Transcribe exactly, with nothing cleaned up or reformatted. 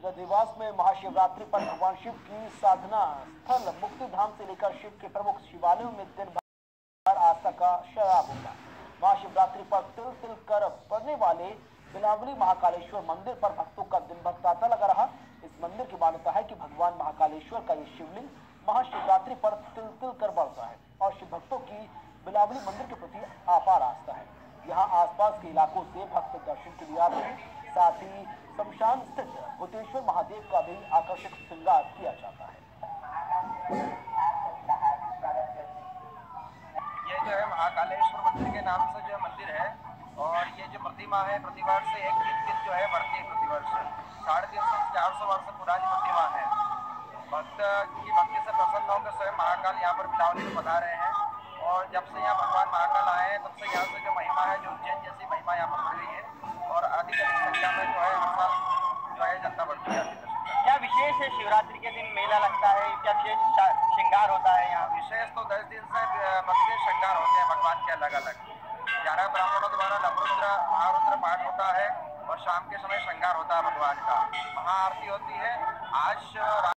देवास में महाशिवरात्रि पर भगवान शिव की साधना स्थल मुक्ति धाम से लेकर शिव के प्रमुख शिवालयों में दिन भर आस्था का शराब होगा। महाशिवरात्रि पर तिल तिल कर पड़ने वाले बिलावली महाकालेश्वर मंदिर पर भक्तों का दिन भर तांता लगा रहा। इस मंदिर की मान्यता है कि भगवान महाकालेश्वर का ये शिवलिंग महाशिवरात्रि पर तिल तिल कर बढ़ता है और शिव भक्तों की बिलावली मंदिर के प्रति अपार आस्था है। यहाँ आसपास के इलाकों से भक्त दर्शन के लिए आते हैं। साथ ही शमशान स्थित भूतेश्वर महादेव का भी आकर्षक श्रृंगार किया जाता है। ये जो है महाकालेश्वर मंदिर के नाम से जो मंदिर है और ये जो प्रतिमा है प्रतिवर्ष एक दिन दिन जो है बढ़ती है। प्रतिवर्ष साढ़े तीन सौ चार सौ वर्ष पुरानी प्रतिमा है। भक्त की भक्ति से प्रसन्न होकर स्वयं महाकाल यहाँ पर बिलावली में पधार रहे हैं और जब से यहाँ भगवान महाकाल आए हैं तब से यहाँ से जो महिमा है, जो उज्जैन जैसी महिमा यहाँ पर बढ़ रही है और अधिक अधिक संख्या में जो है हर साल जो है जनता बढ़ती है। क्या विशेष है? शिवरात्रि के दिन मेला लगता है, क्या विशेष श्रृंगार होता है यहाँ? विशेष तो दस दिन से भक्ति श्रृंगार होते हैं भगवान के अलग अलग। ग्यारह ब्राह्मणों द्वारा नवरुद्र महारुद्र पाठ होता है और शाम के समय श्रृंगार होता है भगवान का। महाआरती होती है। आज